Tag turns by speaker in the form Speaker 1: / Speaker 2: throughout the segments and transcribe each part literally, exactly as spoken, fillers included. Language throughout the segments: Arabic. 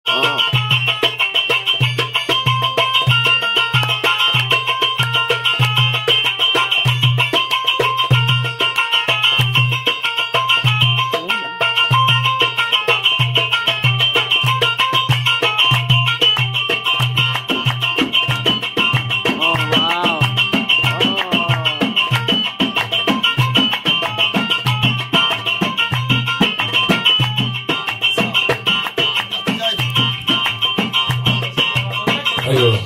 Speaker 1: اه
Speaker 2: ايوه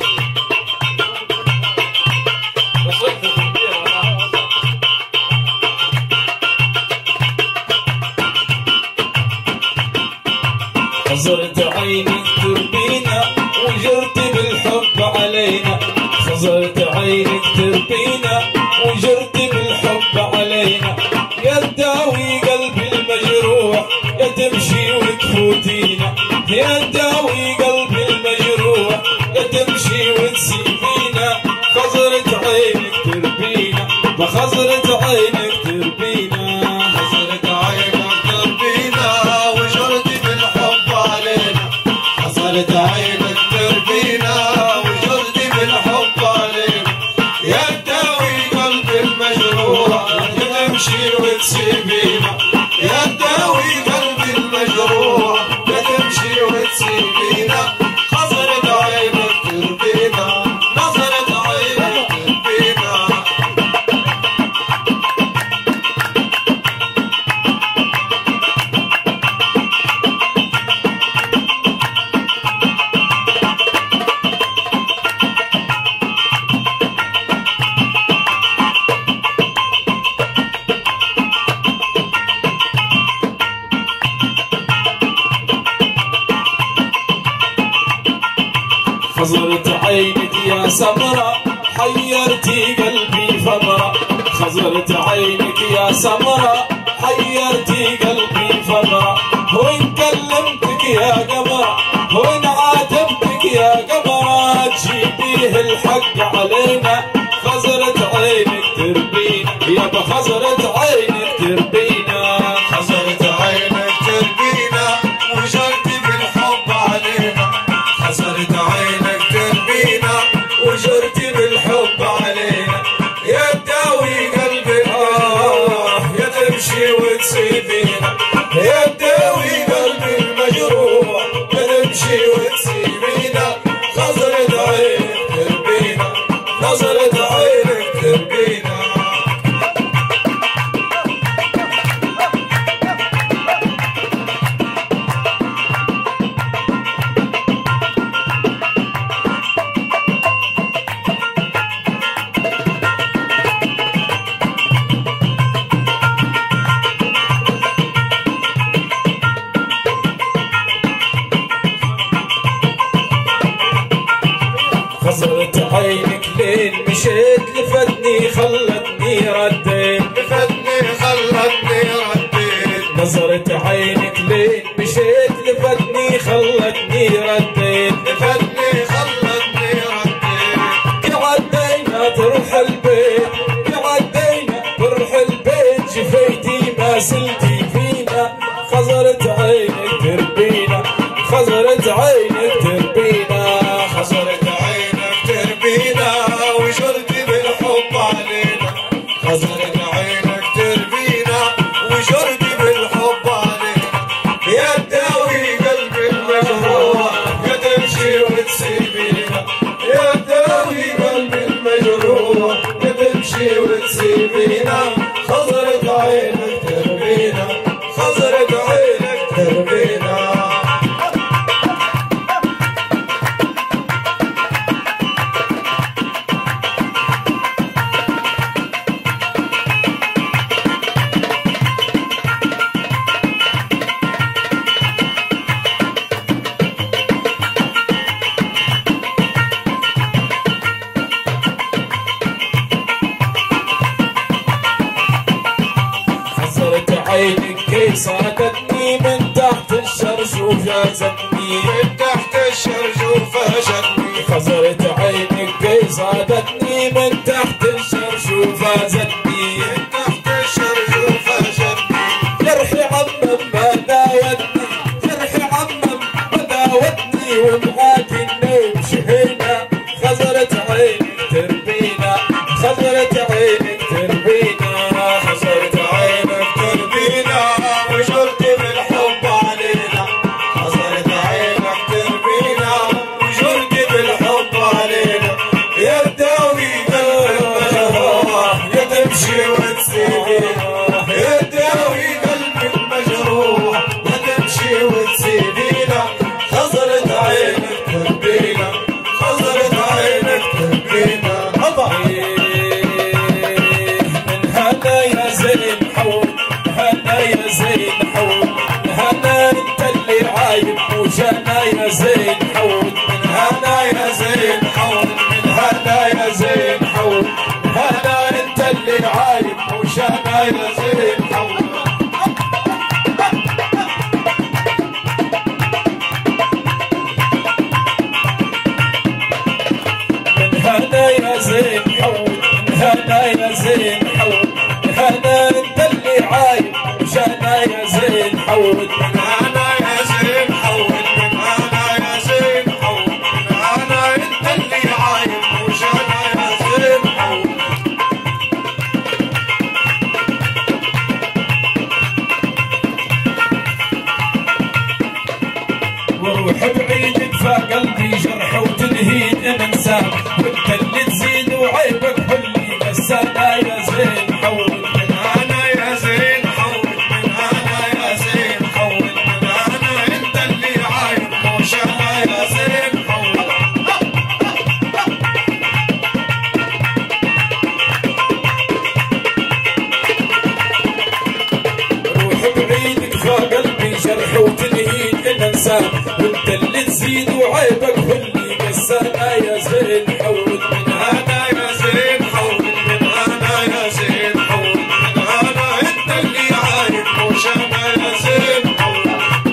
Speaker 2: خزرت عينك تربينا وجرت بالحب علينا، خزرت عينك تربينا وجرت بالحب علينا، يا تداوي قلبي المجروح يا تمشي وتفوتينا، يا تداوي قلبي المجروح يا تمشي وتسيبينا، خزرت عينك تربينا بخزرت عينك تربينا،
Speaker 3: خزرت عينك تربينا وجرت بالحب علينا، خزرت عينك تربينا وجرت بالحب علينا، يا تداوي قلبي المجروح يا تمشي وتسيبينا، يا تداوي قلبي المجروح يا تمشي وتسيبينا، خزرت عينك تربينا نظرت عينك تربينا.
Speaker 2: خزرت عينك يا سمرة حيرتي قلبي فمرة، خزرت عينك يا سمرة حيرتي قلبي فمرة، وإن كلمتك يا قمرة وإن عاتبتك يا قمرة تجيبيه الحق علينا، خزرت عينك تربينا يا بخزرت عينك تربينا،
Speaker 3: خزرت عينك تربينا وجرت بالحب علينا، خزرت عينك تربينا وجرت بالحب علينا، يا تداوي قلبي المجروح يا تمشي وتسيبينا، يا تداوي قلبي المجروح يا تمشي وتسيبينا، خزرت عينك تربينا نظرت عينك تربينا.
Speaker 2: خزرت عينك لين مشيت لفتني خلتني رديت،
Speaker 3: لفتني خلتني رديت،
Speaker 2: نظرت عينك لين مشيت لفتني خلتني رديت،
Speaker 3: لفتني خلتني رديت،
Speaker 2: عدينا تروح البيت عدينا تروح البيت شفيتي ما سلتي فينا، خزرت عينك تربينا خزرت عينك تربينا،
Speaker 3: خزرت عينك تربينا وجرت بالحب علينا، خزرت عينك تربينا وجرت بالحب علينا، يا تداوي قلبي المجروح يا تمشي وتسيبينا، يا تداوي قلبي المجروح يا تمشي وتسيبينا، خزرت عينك تربينا خزرت عينك تربينا.
Speaker 2: عينك كي صادتني من تحت الشرشوف جازتني،
Speaker 3: من تحت الشرشوف جازتني،
Speaker 2: خزرت عينك كي صادتني من تحت الشرشوف جازتني،
Speaker 3: من تحت الشرشوف جازتني،
Speaker 2: جرحي عمم ما داوتني جرحي عمم ما داوتني غالي ومعاك النوم شهينا خزرت عينك تربينا خزرت عينك تربينا
Speaker 3: خزرت عينك تربينا وجرت بالحب علينا خزرت عينك تربينا وجرت بالحب علينا يا تداوي قلب المجروح يا تمشي وتسيبينا يا تداوي قلب المجروح يا تمشي وتسيبينا خزرت عينك تربينا خزرت عينك تربينا
Speaker 2: زين حول هنا يا زين حول هنا انت اللي عايب وجانا يا زين حول
Speaker 3: من هنا يا زين حول من هنا يا زين حول
Speaker 2: هنا انت اللي عايب وجانا يا زين حول من هنا يا زين حول من هنا يا زين حول هنا انت اللي عايب وجانا يا زين حول
Speaker 3: من هنا يا زين حول من هنا يا زين حول من هنا انت اللي عايب وجانا يا زين حول
Speaker 2: وروح بعيدك فقلبي جرح وتنهيد انسان وانت اللي تزيد وعيبك حلي نسانا يا زين حول
Speaker 3: من هنا يا زين حول من هنا يا زين حول من هنا انت اللي عايب وجانا يا زين حول
Speaker 2: روح بعيدك فقلبي جرح وتنهيد انسان وانت اللي تزيد وعيبك حلي نسانا يا زين حول
Speaker 3: من هنا يا زين حول من هنا يا زين حول من هنا انت اللي عايب وجانا يا زين حول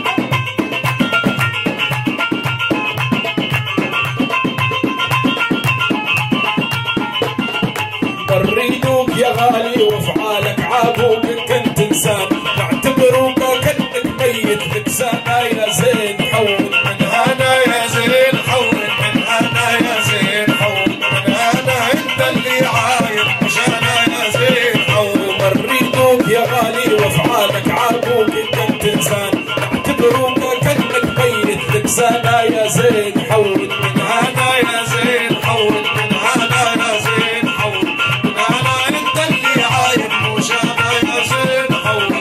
Speaker 2: بريدوك يا غالي وافعالك عابوك كنت انسان نعتبروك كانك ميت لسانا يا زين حول
Speaker 3: من هنا يا زين حول من هنا يا زين حول من هنا انت اللي عايب وجانا يا زين حول
Speaker 2: بريدوك يا غالي وافعالك عابوك كنت انسان نعتبروك كانك ميت لسانا يا زين حول
Speaker 3: من هنا يا زين حول من هنا يا زين حول من هنا انت اللي عايب وجانا يا زين حول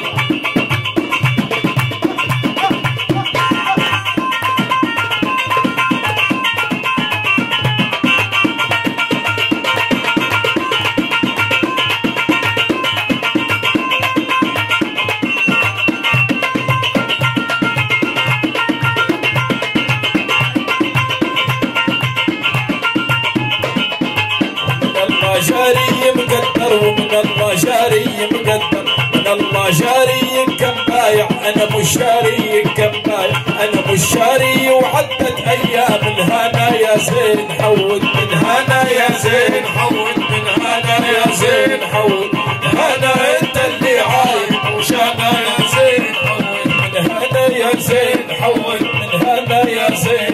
Speaker 2: الله جاري مقدر ومن الله جاري مقدر من الله جاري كم بايع انا مش شاري كم بايع انا مش شاري وعدت ايام الهنا يا زين حود من هنا يا زين حود من هنا يا زين حود هنا انت اللي عايب وشانا يا زين حود من هنا يا زين حود من هنا يا زين